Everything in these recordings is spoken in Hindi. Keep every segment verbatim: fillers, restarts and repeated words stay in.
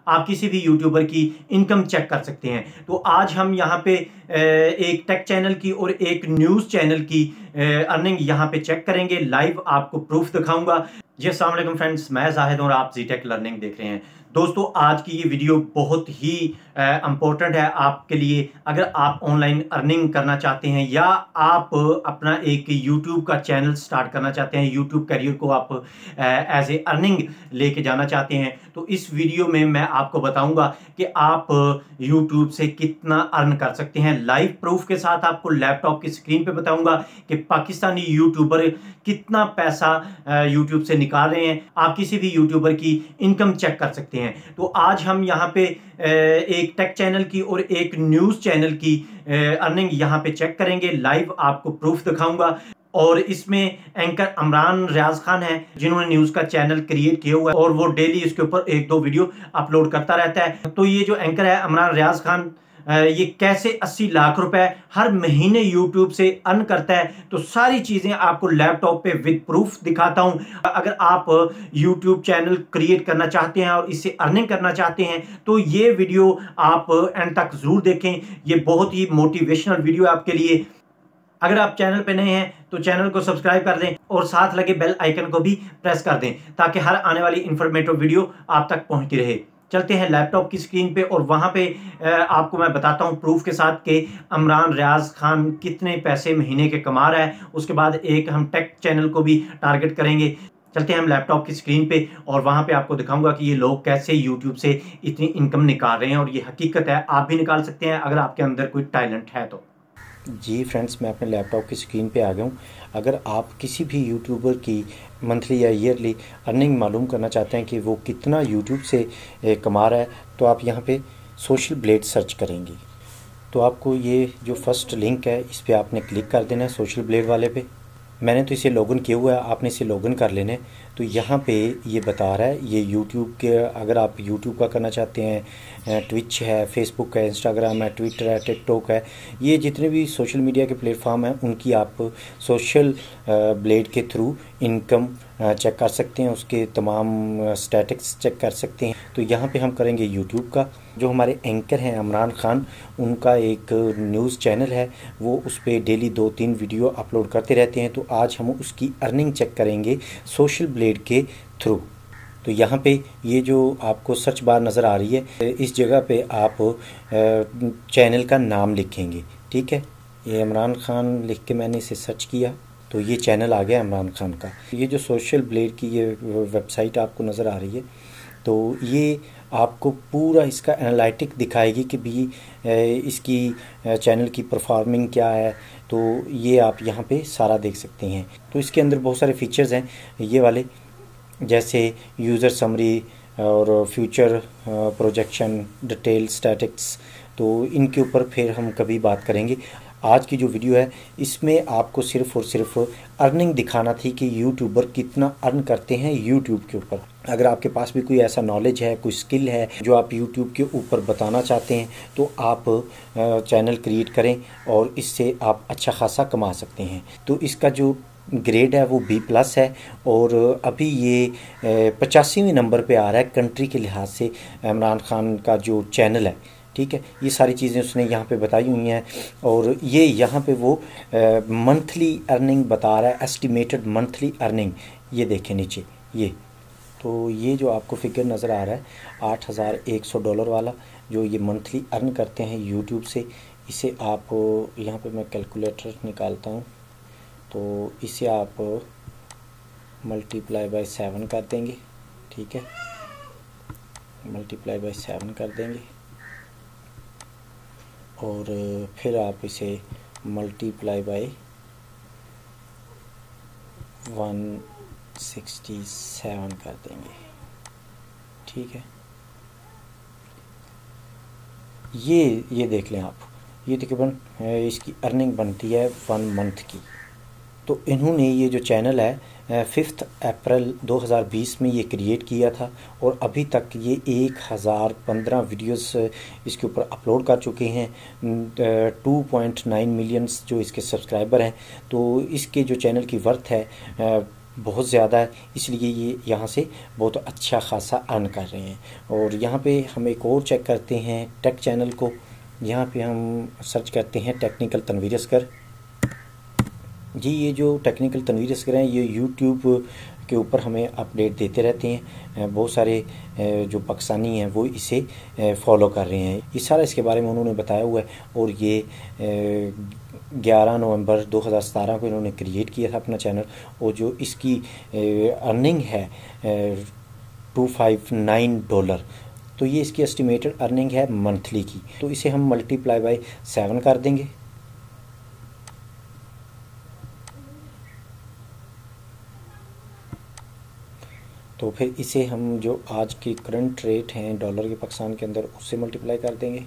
आप किसी भी यूट्यूबर की इनकम चेक कर सकते हैं। तो आज हम यहाँ पे एक टेक चैनल की और एक न्यूज़ चैनल की अर्निंग यहाँ पे चेक करेंगे। लाइव आपको प्रूफ दिखाऊंगा। जी अस्सलाम वालेकुम फ्रेंड्स, मैं जाहिद और आप जी टेक लर्निंग देख रहे हैं। दोस्तों आज की ये वीडियो बहुत ही इम्पोर्टेंट है आपके लिए। अगर आप ऑनलाइन अर्निंग करना चाहते हैं या आप अपना एक यूट्यूब का चैनल स्टार्ट करना चाहते हैं, यूट्यूब करियर को आप एज ए अर्निंग लेके जाना चाहते हैं, तो इस वीडियो में मैं आपको बताऊंगा कि आप यूट्यूब से कितना अर्न कर सकते हैं। लाइव प्रूफ के साथ आपको लैपटॉप की स्क्रीन पे बताऊंगा कि पाकिस्तानी यूट्यूबर कितना पैसा यूट्यूब से निकाल रहे हैं। आप किसी भी यूट्यूबर की इनकम चेक कर सकते हैं। तो आज हम यहाँ पे एक टेक चैनल की और एक न्यूज़ चैनल की अर्निंग यहाँ पे चेक करेंगे। लाइव आपको प्रूफ दिखाऊंगा। और इसमें एंकर इमरान रियाज खान है जिन्होंने न्यूज़ का चैनल क्रिएट किया हुआ है और वो डेली इसके ऊपर एक दो वीडियो अपलोड करता रहता है। तो ये जो एंकर है इमरान रियाज खान, ये कैसे अस्सी लाख रुपए हर महीने यूट्यूब से अर्न करता है, तो सारी चीजें आपको लैपटॉप पे विद प्रूफ दिखाता हूं। अगर आप यूट्यूब चैनल क्रिएट करना चाहते हैं और इससे अर्निंग करना चाहते हैं तो ये वीडियो आप एंड तक जरूर देखें। ये बहुत ही मोटिवेशनल वीडियो है आपके लिए। अगर आप चैनल पे नए हैं तो चैनल को सब्सक्राइब कर दें और साथ लगे बेल आइकन को भी प्रेस कर दें ताकि हर आने वाली इंफॉर्मेटिव वीडियो आप तक पहुंचती रहे। चलते हैं लैपटॉप की स्क्रीन पे और वहां पे आपको मैं बताता हूं प्रूफ के साथ कि इमरान रियाज खान कितने पैसे महीने के कमा रहा है। उसके बाद एक हम टेक चैनल को भी टारगेट करेंगे। चलते हैं हम लैपटॉप की स्क्रीन पे और वहां पे आपको दिखाऊंगा कि ये लोग कैसे यूट्यूब से इतनी इनकम निकाल रहे हैं और ये हकीकत है, आप भी निकाल सकते हैं अगर आपके अंदर कोई टैलेंट है तो। जी फ्रेंड्स, मैं अपने लैपटॉप की स्क्रीन पे आ गया हूँ। अगर आप किसी भी यूट्यूबर की मंथली या ईयरली अर्निंग मालूम करना चाहते हैं कि वो कितना यूट्यूब से कमा रहा है, तो आप यहाँ पे सोशल ब्लेड सर्च करेंगे। तो आपको ये जो फर्स्ट लिंक है इस पर आपने क्लिक कर देना है, सोशल ब्लेड वाले पे। मैंने तो इसे लॉगिन किया हुआ है, आपने इसे लॉगिन कर लेना है। तो यहाँ पे ये बता रहा है ये यूट्यूब के, अगर आप यूट्यूब का करना चाहते हैं, ट्विच है, फेसबुक है, इंस्टाग्राम है, ट्विटर है, टिकटॉक है, ये जितने भी सोशल मीडिया के प्लेटफॉर्म हैं उनकी आप सोशल ब्लेड के थ्रू इनकम चेक कर सकते हैं, उसके तमाम स्टैटिक्स चेक कर सकते हैं। तो यहाँ पे हम करेंगे यूट्यूब का। जो हमारे एंकर हैं इमरान खान, उनका एक न्यूज़ चैनल है, वो उस पर डेली दो तीन वीडियो अपलोड करते रहते हैं। तो आज हम उसकी अर्निंग चेक करेंगे सोशल ब्लेड के थ्रू। तो यहाँ पे ये जो आपको सर्च बार नज़र आ रही है, इस जगह पे आप चैनल का नाम लिखेंगे। ठीक है, ये इमरान खान लिख के मैंने इसे सर्च किया तो ये चैनल आ गया इमरान खान का। ये जो सोशल ब्लेड की ये वेबसाइट आपको नज़र आ रही है, तो ये आपको पूरा इसका एनालिटिक दिखाएगी कि भी इसकी चैनल की परफॉर्मिंग क्या है। तो ये आप यहाँ पे सारा देख सकते हैं। तो इसके अंदर बहुत सारे फीचर्स हैं ये वाले, जैसे यूज़र समरी और फ्यूचर प्रोजेक्शन, डिटेल, स्टैटिक्स। तो इनके ऊपर फिर हम कभी बात करेंगे। आज की जो वीडियो है इसमें आपको सिर्फ और सिर्फ अर्निंग दिखाना थी कि यूट्यूबर कितना अर्न करते हैं यूट्यूब के ऊपर। अगर आपके पास भी कोई ऐसा नॉलेज है, कोई स्किल है जो आप यूट्यूब के ऊपर बताना चाहते हैं, तो आप चैनल क्रिएट करें और इससे आप अच्छा खासा कमा सकते हैं। तो इसका जो ग्रेड है वो बी प्लस है और अभी ये पचासीवें नंबर पे आ रहा है कंट्री के लिहाज से इमरान खान का जो चैनल है। ठीक है, ये सारी चीज़ें उसने यहाँ पे बताई हुई हैं और ये यहाँ पे वो मंथली अर्निंग बता रहा है, एस्टिमेटेड मंथली अर्निंग। ये देखें नीचे ये, तो ये जो आपको फिगर नज़र आ रहा है आठ हज़ार एक सौ डॉलर वाला, जो ये मंथली अर्न करते हैं यूट्यूब से, इसे आप यहाँ पे मैं कैलकुलेटर निकालता हूँ, तो इसे आप मल्टीप्लाई बाय सेवन कर देंगे। ठीक है, मल्टीप्लाई बाय सेवन कर देंगे और फिर आप इसे multiply by one sixty seven कर देंगे। ठीक है, ये ये देख लें आप, ये तकरीबन इसकी अर्निंग बनती है वन मंथ की। तो इन्होंने ये जो चैनल है फिफ्थ अप्रैल दो हज़ार बीस में ये क्रिएट किया था और अभी तक ये एक हज़ार पंद्रह वीडियोस इसके ऊपर अपलोड कर चुके हैं। टू पॉइंट नाइन मिलियंस जो इसके सब्सक्राइबर हैं। तो इसके जो चैनल की वर्थ है बहुत ज़्यादा है, इसलिए ये यहाँ से बहुत अच्छा खासा अर्न कर रहे हैं। और यहाँ पे हम एक और चेक करते हैं टेक चैनल को। यहाँ पे हम सर्च करते हैं टेक्निकल तनवीर असगर जी। ये जो टेक्निकल तनवीर असगर हैं ये यूट्यूब के ऊपर हमें अपडेट देते रहते हैं। बहुत सारे जो पाकिस्तानी हैं वो इसे फॉलो कर रहे हैं। ये सारा इसके बारे में उन्होंने बताया हुआ है। और ये ग्यारह नवंबर दो हज़ार सतारह को इन्होंने क्रिएट किया था अपना चैनल। और जो इसकी अर्निंग है टू फाइव नाइन डॉलर, तो ये इसकी एस्टिमेटेड अर्निंग है मंथली की। तो इसे हम मल्टीप्लाई बाय सेवन कर देंगे। तो फिर इसे हम जो आज की करंट रेट हैं डॉलर के पाकिस्तान के अंदर उससे मल्टीप्लाई कर देंगे।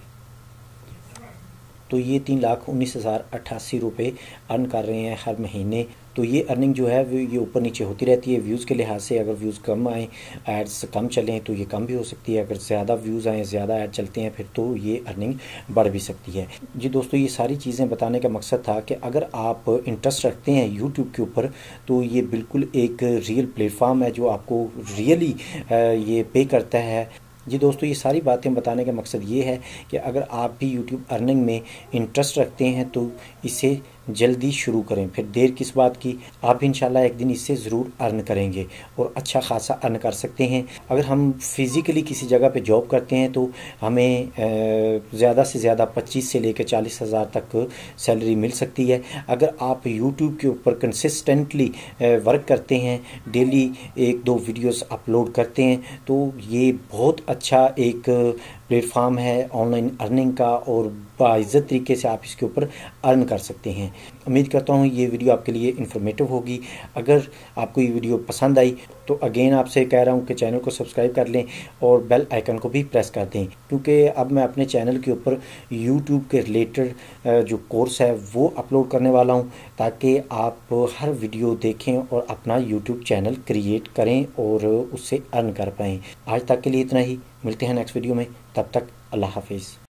तो ये तीन लाख उन्नीस हज़ार अट्ठासी रुपये अर्न कर रहे हैं हर महीने। तो ये अर्निंग जो है वो ये ऊपर नीचे होती रहती है व्यूज़ के लिहाज से। अगर व्यूज़ कम आएँ, एड्स कम चलें तो ये कम भी हो सकती है। अगर ज़्यादा व्यूज़ आएँ, ज़्यादा ऐड चलते हैं फिर तो ये अर्निंग बढ़ भी सकती है जी। दोस्तों ये सारी चीज़ें बताने का मकसद था कि अगर आप इंटरेस्ट रखते हैं यूट्यूब के ऊपर तो ये बिल्कुल एक रियल प्लेटफार्म है जो आपको रियली ये पे करता है जी। दोस्तों ये सारी बातें बताने का मकसद ये है कि अगर आप भी यूट्यूब अर्निंग में इंटरेस्ट रखते हैं तो इसे जल्दी शुरू करें। फिर देर किस बात की, आप भी इंशाल्लाह एक दिन इससे ज़रूर अर्न करेंगे और अच्छा खासा अर्न कर सकते हैं। अगर हम फिज़िकली किसी जगह पे जॉब करते हैं तो हमें ज़्यादा से ज़्यादा पच्चीस से लेकर चालीस हज़ार तक सैलरी मिल सकती है। अगर आप यूट्यूब के ऊपर कंसिस्टेंटली वर्क करते हैं, डेली एक दो वीडियोस अपलोड करते हैं तो ये बहुत अच्छा एक प्लेटफार्म है ऑनलाइन अर्निंग का और बाइज़्ज़त तरीके से आप इसके ऊपर अर्न कर सकते हैं। उम्मीद करता हूँ ये वीडियो आपके लिए इन्फॉर्मेटिव होगी। अगर आपको ये वीडियो पसंद आई तो अगेन आपसे कह रहा हूँ कि चैनल को सब्सक्राइब कर लें और बेल आइकन को भी प्रेस कर दें, क्योंकि अब मैं अपने चैनल के ऊपर यूट्यूब के रिलेटेड जो कोर्स है वो अपलोड करने वाला हूँ ताकि आप हर वीडियो देखें और अपना यूट्यूब चैनल क्रिएट करें और उससे अर्न कर पाएँ। आज तक के लिए इतना ही, मिलते हैं नेक्स्ट वीडियो में, तब तक अल्लाह हाफिज़।